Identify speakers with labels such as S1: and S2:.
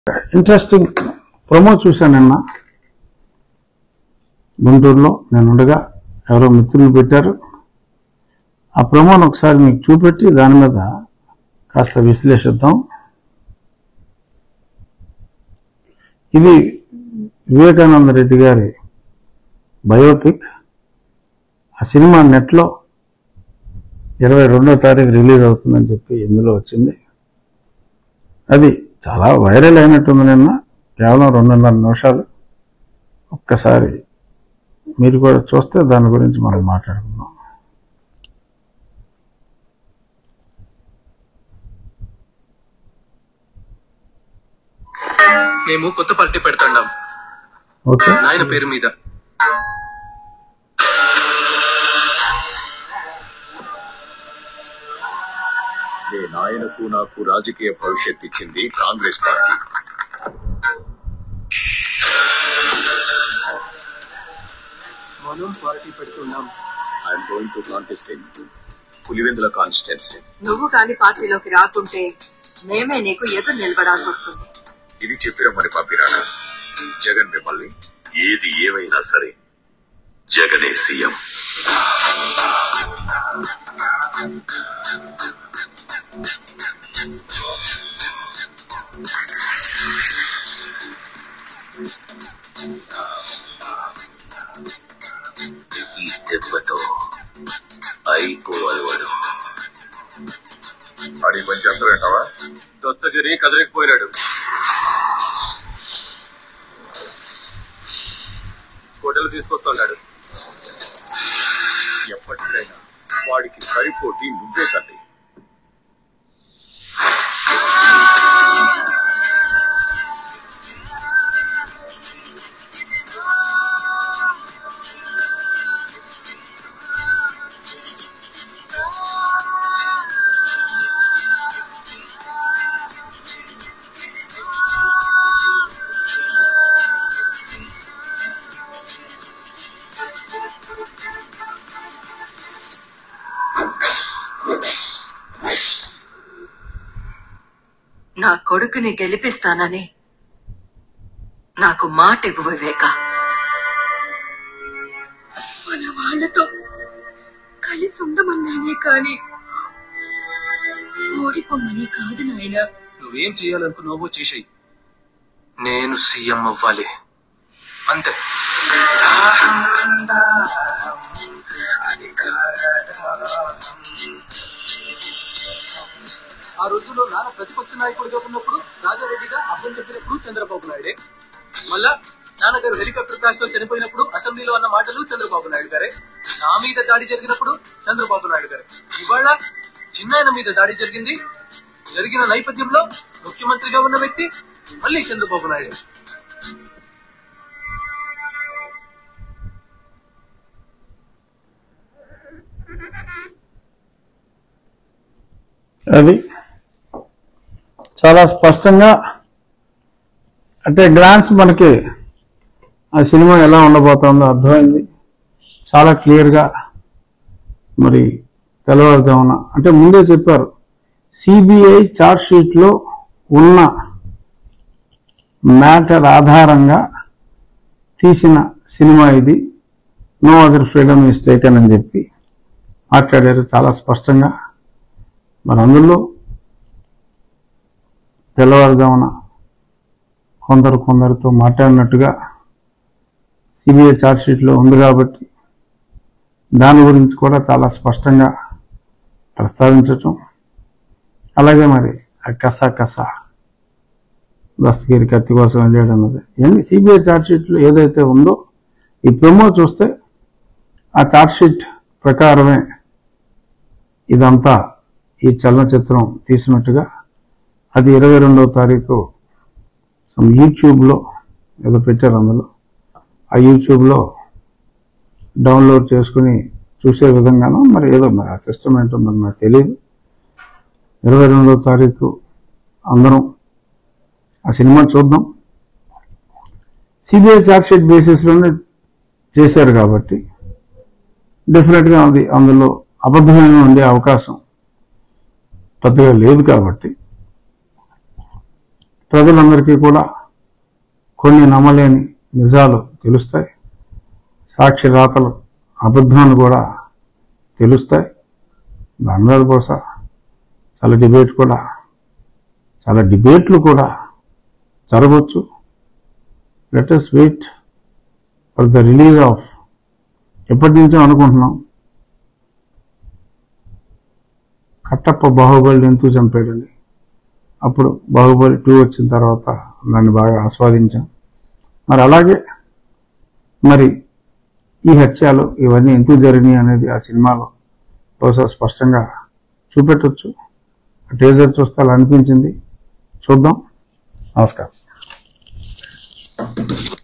S1: Interesting promo చూశాను నిన్న గుంటూరులో. నేను ఉండగా ఎవరో మిత్రులు పెట్టారు. ఆ ప్రమోను ఒకసారి మీకు చూపెట్టి దాని మీద కాస్త విశ్లేషిద్దాం. ఇది వివేకానంద రెడ్డి గారి బయోపిక్. ఆ సినిమా నెట్లో 22వ తారీఖు రిలీజ్ అవుతుందని చెప్పి ఇందులో వచ్చింది. అది చాలా వైరల్ అయినట్టుంది. నిన్న కేవలం 2.5 నిమిషాలు. ఒక్కసారి మీరు కూడా చూస్తే దాని గురించి మనం మాట్లాడుకుందాం.
S2: మేము కొత్త పార్టీ పెడతాం నాయన పేరు మీద.
S3: నాయనకు నాకు రాజకీయ భవిష్యత్ ఇచ్చింది కాంగ్రెస్ పార్టీ.
S2: మనం పార్టీ పెడుతున్నాం.
S3: I'm going to contest in Pulivendula constituency.
S4: నువ్వు కానీ పార్టీలోకి రాకుంటే మేమే నీకు ఎదురు నిలబడాల్సి వస్తుంది.
S3: ఇది చెప్పిరమ్మని పంపిరాడా జగన్ మిమ్మల్ని? ఏది ఏమైనా సరే జగనే సీఎం. ఈ దెబ్బతో అయిపోవాలి వాడు. అడిగి పని చేస్తారంటావా?
S2: దస్తగిరి కదిలేకపోయాడు. కోటలు తీసుకొస్తున్నాడు.
S3: ఎప్పటికైనా వాడికి సరిపోటీ నువ్వే తల్లి.
S4: నా కొడుకుని గెలిపిస్తానని నాకు మాట ఇవ్వు వివేక.
S5: మన వాళ్ళతో కలిసి ఉండమన్నానే కాని ఓడిపోమని కాదు నాయన.
S2: నువ్వేం చేయాలనుకున్నావో చేసేయి. నేను సీఎం అవ్వాలి అంతే. ఆ రోజుల్లో నాన్న ప్రతిపక్ష నాయకుడిగా ఉన్నప్పుడు రాజారెడ్డిగా అర్థం చెప్పినప్పుడు చంద్రబాబు నాయుడే. మళ్ళా నాన్నగారు హెలికాప్టర్ క్రాష్ లో చనిపోయినప్పుడు అసెంబ్లీలో అన్న మాటలు చంద్రబాబు నాయుడు గారే. నా మీద దాడి జరిగినప్పుడు చంద్రబాబు నాయుడు గారే. ఇవాళ చిన్నాయన మీద దాడి జరిగిన నేపథ్యంలో ముఖ్యమంత్రిగా ఉన్న వ్యక్తి మళ్ళీ చంద్రబాబు నాయుడు.
S1: అది చాలా స్పష్టంగా అంటే గ్లాన్స్ మనకి ఆ సినిమా ఎలా ఉండబోతుందో అర్థమైంది. చాలా క్లియర్గా మరి తెల్లవారుజామున అంటే ముందే చెప్పారు, సిబిఐ ఛార్జ్ షీట్లో ఉన్న మ్యాటర్ ఆధారంగా తీసిన సినిమా ఇది, no other freedom is taken అని చెప్పి మాట్లాడారు చాలా స్పష్టంగా. మరి అందులో తెల్లవారుజామున కొందరితో మాట్లాడినట్టుగా సిబిఐ ఛార్జ్షీట్లో ఉంది కాబట్టి దాని గురించి కూడా చాలా స్పష్టంగా ప్రస్తావించటం. అలాగే మరి ఆ కసా దస్తగిరి కత్తి కోసం వెళ్ళాడు అన్నది ఇవన్నీ సిబిఐ ఛార్జ్షీట్లో ఏదైతే ఉందో ఈ ప్రమో చూస్తే ఆ ఛార్జ్షీట్ ప్రకారమే ఇదంతా ఈ చలనచిత్రం తీసినట్టుగా. అది 22వ తారీఖు యూట్యూబ్లో ఏదో పెట్టారు. అందులో ఆ యూట్యూబ్లో డౌన్లోడ్ చేసుకుని చూసే విధంగానో మరి ఏదో మరి ఆ సిస్టమ్ ఏంటుందో నాకు తెలియదు. 22వ తారీఖు అందరం ఆ సినిమా చూద్దాం. సిబిఐ ఛార్జ్షీట్ బేసిస్లోనే చేశారు కాబట్టి డెఫినెట్గా అది అందులో అబద్ధమైన ఉండే అవకాశం పెద్దగా లేదు కాబట్టి ప్రజలందరికీ కూడా కొన్ని నమ్మలేని నిజాలు తెలుస్తాయి, సాక్షి రాతలు అబద్ధాలు కూడా తెలుస్తాయి. దాని మీద బహుశా చాలా డిబేట్లు కూడా జరగవచ్చు. Let us wait for the release of, ఎప్పటి నుంచో అనుకుంటున్నాం కట్టప్ప బాహుబలి ఎందుకు చంపాడని. అప్పుడు బాహుబలి 2 వచ్చిన తర్వాత దాన్ని బాగా ఆస్వాదించాం. మరి అలాగే మరి ఈ హత్యలు ఇవన్నీ ఎందుకు జరిగినాయి అనేది ఆ సినిమాలో బహుశా స్పష్టంగా చూపెట్టవచ్చు. టీజర్ చూస్తే అలా అనిపించింది. చూద్దాం. నమస్కారం.